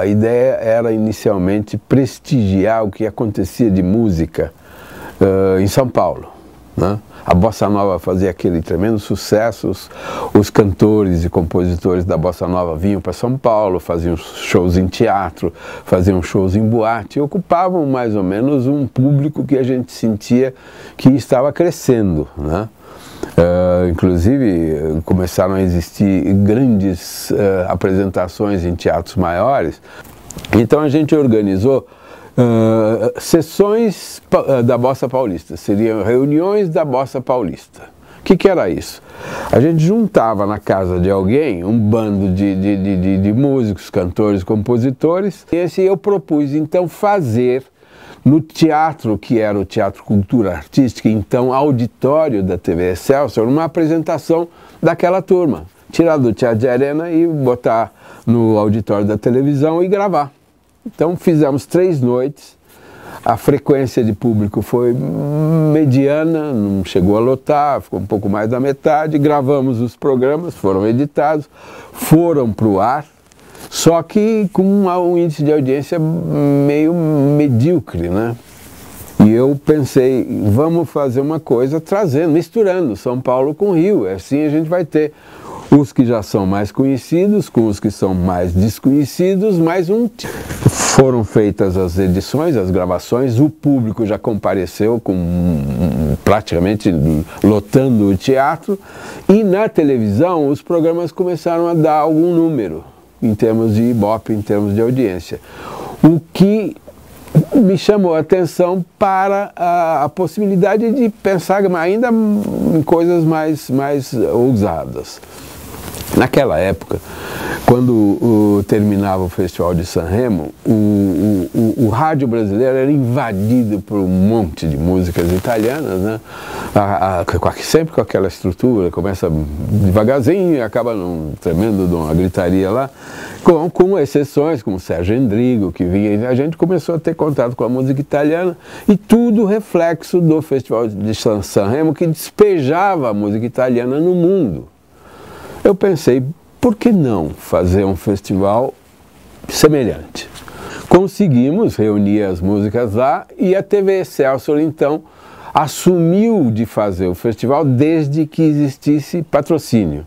A ideia era inicialmente prestigiar o que acontecia de música em São Paulo, né? A Bossa Nova fazia aquele tremendo sucesso, os cantores e compositores da Bossa Nova vinham para São Paulo, faziam shows em teatro, faziam shows em boate, e ocupavam mais ou menos um público que a gente sentia que estava crescendo, né? Inclusive começaram a existir grandes apresentações em teatros maiores, então a gente organizou sessões da Bossa Paulista, seriam reuniões da Bossa Paulista. O que era isso? A gente juntava na casa de alguém um bando de músicos, cantores, compositores, e eu propus então fazer no teatro, que era o Teatro Cultura Artística, então auditório da TV Excelsior, uma apresentação daquela turma, tirar do Teatro de Arena e botar no auditório da televisão e gravar. Então fizemos 3 noites, a frequência de público foi mediana, não chegou a lotar, ficou um pouco mais da metade, gravamos os programas, foram editados, foram para o ar, só que com um índice de audiência meio medíocre, né? E eu pensei, vamos fazer uma coisa trazendo, misturando São Paulo com Rio, assim a gente vai ter os que já são mais conhecidos, com os que são mais desconhecidos, mais um. Foram feitas as edições, as gravações, o público já compareceu praticamente lotando o teatro, e na televisão os programas começaram a dar algum número em termos de Ibope, em termos de audiência. O que me chamou a atenção para a possibilidade de pensar ainda em coisas mais ousadas. Naquela época, quando terminava o Festival de Sanremo, o rádio brasileiro era invadido por um monte de músicas italianas, né? Sempre com aquela estrutura, começa devagarzinho e acaba num tremendo de uma gritaria lá, com exceções, como Sérgio Endrigo, que vinha, e a gente começou a ter contato com a música italiana, e tudo reflexo do Festival de Sanremo, que despejava a música italiana no mundo. Eu pensei, por que não fazer um festival semelhante? Conseguimos reunir as músicas lá, e a TV Excelsior então assumiu de fazer o festival desde que existisse patrocínio.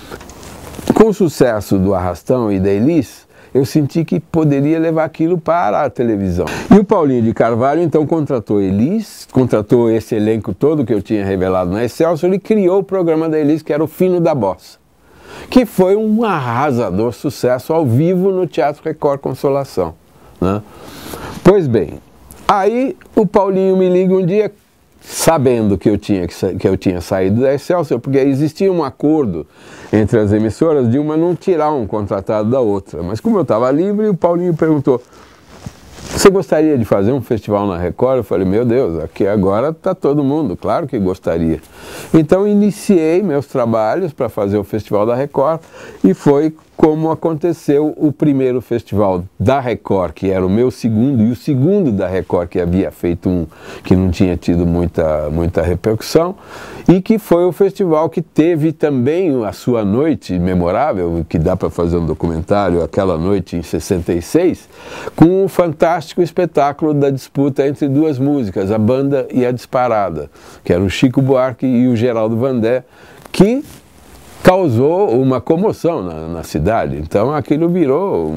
Com o sucesso do Arrastão e da Elis, eu senti que poderia levar aquilo para a televisão. E o Paulinho de Carvalho então contratou Elis, contratou esse elenco todo que eu tinha revelado na Excelsior, e criou o programa da Elis, que era o Fino da Bossa, que foi um arrasador sucesso ao vivo no Teatro Record Consolação, né? Pois bem, aí o Paulinho me liga um dia, sabendo que eu tinha saído da Excelsior, porque existia um acordo entre as emissoras de uma não tirar um contratado da outra. Mas como eu estava livre, o Paulinho perguntou, você gostaria de fazer um festival na Record? Eu falei, meu Deus, aqui agora está todo mundo, claro que gostaria. Então iniciei meus trabalhos para fazer o Festival da Record, e foi como aconteceu o primeiro festival da Record, que era o meu segundo, e o segundo da Record, que havia feito um que não tinha tido muita repercussão, e que foi o festival que teve também a sua noite memorável, que dá para fazer um documentário, aquela noite em 66, com um fantástico espetáculo da disputa entre duas músicas, a Banda e a Disparada, que era o Chico Buarque e o Geraldo Vandré, que causou uma comoção na cidade. Então aquilo virou,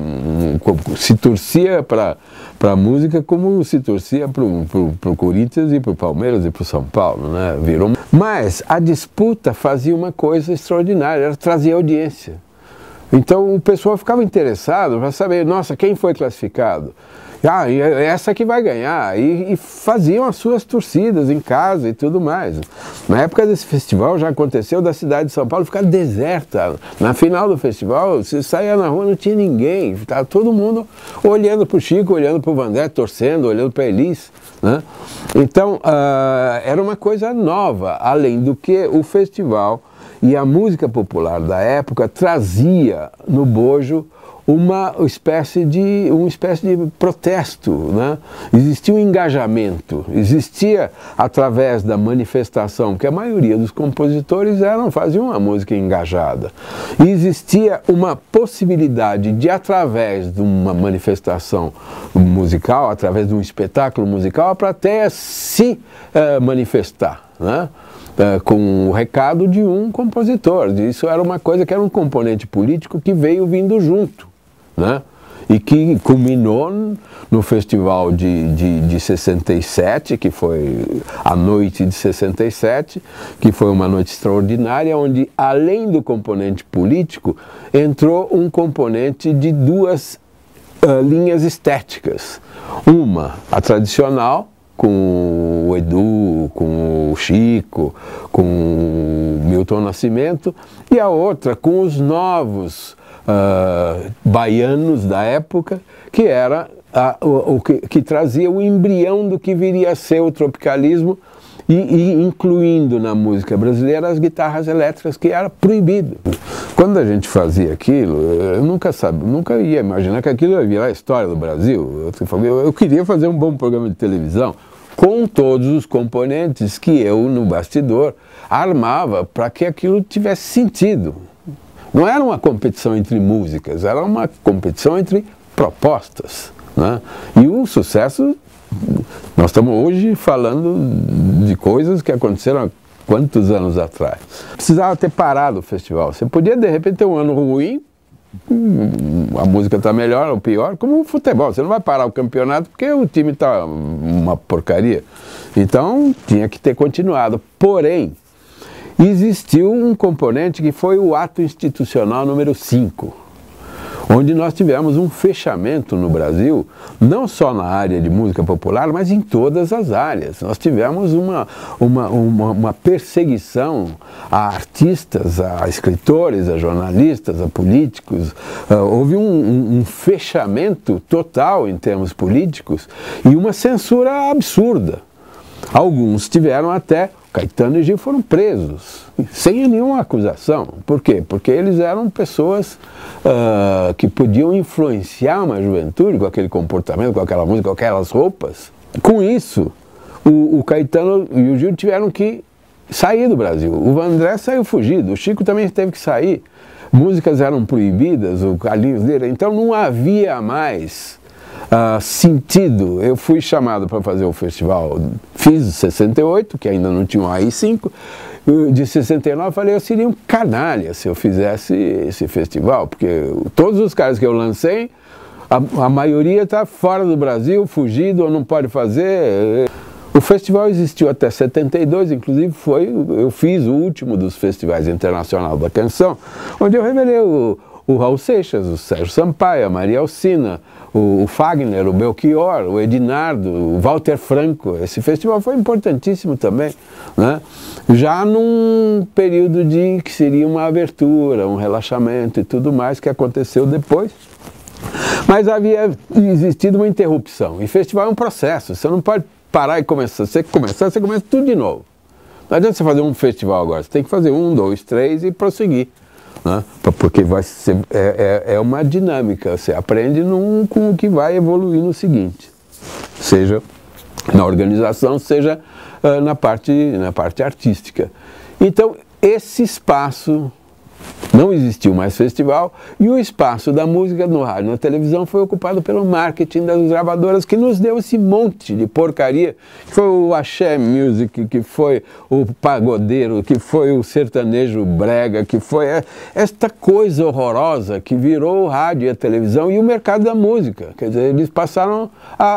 se torcia para a música como se torcia para o Corinthians e para o Palmeiras e para o São Paulo, né? Virou. Mas a disputa fazia uma coisa extraordinária, ela trazia audiência. Então o pessoal ficava interessado para saber, nossa, quem foi classificado? Ah, essa que vai ganhar, e faziam as suas torcidas em casa e tudo mais. Na época desse festival já aconteceu da cidade de São Paulo ficar deserta. Na final do festival, você saía na rua, não tinha ninguém, estava todo mundo olhando para o Chico, olhando para o Vandré, torcendo, olhando para a Elis, né? Então, era uma coisa nova, além do que o festival e a música popular da época trazia no bojo uma espécie de protesto, né? Existia um engajamento, existia através da manifestação, porque a maioria dos compositores faziam uma música engajada, e existia uma possibilidade de, através de uma manifestação musical, através de um espetáculo musical, a plateia se manifestar, né? Com o recado de um compositor. Isso era uma coisa que era um componente político que veio vindo junto, né? E que culminou no festival de 67, que foi a noite de 67, que foi uma noite extraordinária, onde, além do componente político, entrou um componente de duas linhas estéticas. Uma, a tradicional, com o Edu, com o Chico, com o Milton Nascimento, e a outra com os novos baianos da época, que era que trazia o embrião do que viria a ser o tropicalismo, e incluindo na música brasileira as guitarras elétricas, que era proibido. Quando a gente fazia aquilo, eu nunca ia imaginar que aquilo ia virar a história do Brasil. Eu queria fazer um bom programa de televisão com todos os componentes que eu, no bastidor, armava para que aquilo tivesse sentido. Não era uma competição entre músicas, era uma competição entre propostas, né? E o sucesso, nós estamos hoje falando de coisas que aconteceram há quantos anos atrás. Precisava ter parado o festival. Você podia, de repente, ter um ano ruim, a música está melhor ou pior, como o futebol. Você não vai parar o campeonato porque o time está uma porcaria. Então, tinha que ter continuado. Porém, existiu um componente que foi o ato institucional número 5, onde nós tivemos um fechamento no Brasil, não só na área de música popular, mas em todas as áreas. Nós tivemos uma perseguição a artistas, a escritores, a jornalistas, a políticos. Houve um fechamento total em termos políticos e uma censura absurda. Alguns tiveram até... Caetano e Gil foram presos, sem nenhuma acusação. Por quê? Porque eles eram pessoas que podiam influenciar uma juventude com aquele comportamento, com aquela música, com aquelas roupas. Com isso, o Caetano e o Gil tiveram que sair do Brasil. O Vandré saiu fugido, o Chico também teve que sair. Músicas eram proibidas, o Carlinhos dele, então não havia mais... sentido. Eu fui chamado para fazer o festival, fiz 68, que ainda não tinha um AI-5, de 69 eu falei, eu seria um canalha se eu fizesse esse festival, porque todos os caras que eu lancei, a maioria está fora do Brasil, fugido ou não pode fazer. O festival existiu até 72, inclusive eu fiz o último dos festivais internacionais da canção, onde eu revelei o Raul Seixas, o Sérgio Sampaio, a Maria Alcina, o Fagner, o Belchior, o Edinardo, o Walter Franco. Esse festival foi importantíssimo também, né? Já num período que seria uma abertura, um relaxamento e tudo mais que aconteceu depois. Mas havia existido uma interrupção. E festival é um processo, você não pode parar e começar. Você começa tudo de novo. Não adianta você fazer um festival agora, você tem que fazer 1, 2, 3 e prosseguir. Né? Porque é uma dinâmica, você aprende com o que vai evoluir no seguinte, seja na organização, seja na parte artística. Então, esse espaço, não existiu mais festival, e o espaço da música no rádio e na televisão foi ocupado pelo marketing das gravadoras, que nos deu esse monte de porcaria, que foi o axé music, que foi o pagodeiro, que foi o sertanejo brega, que foi esta coisa horrorosa que virou o rádio e a televisão e o mercado da música. Quer dizer, eles passaram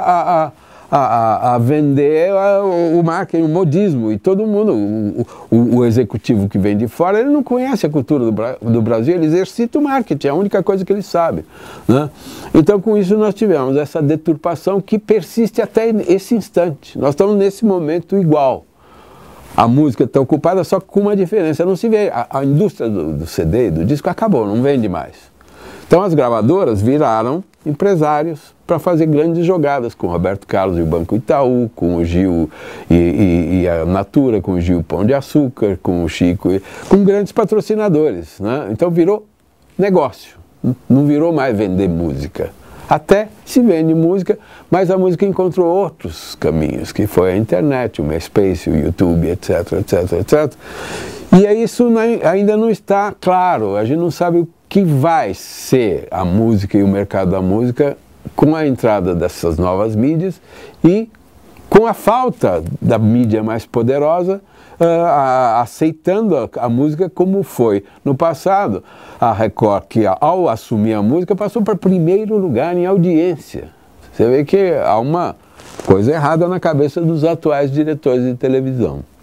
a vender o marketing, o modismo, e todo mundo, o executivo que vem de fora, ele não conhece a cultura do Brasil, ele exercita o marketing, é a única coisa que ele sabe, né? Então, com isso, nós tivemos essa deturpação que persiste até esse instante. Nós estamos nesse momento igual. A música está ocupada, só com uma diferença, não se vê, a indústria do CD, do disco, acabou, não vende mais. Então as gravadoras viraram empresários para fazer grandes jogadas com o Roberto Carlos e o Banco Itaú, com o Gil e a Natura, com o Gil Pão de Açúcar, com o Chico, com grandes patrocinadores, né? Então virou negócio. Não virou mais vender música. Até se vende música, mas a música encontrou outros caminhos, que foi a internet, o MySpace, o YouTube, etc, etc, etc. E aí isso ainda não está claro, a gente não sabe o que vai ser a música e o mercado da música com a entrada dessas novas mídias e com a falta da mídia mais poderosa aceitando a música como foi no passado. A Record, que ao assumir a música, passou para primeiro lugar em audiência. Você vê que há uma coisa errada na cabeça dos atuais diretores de televisão.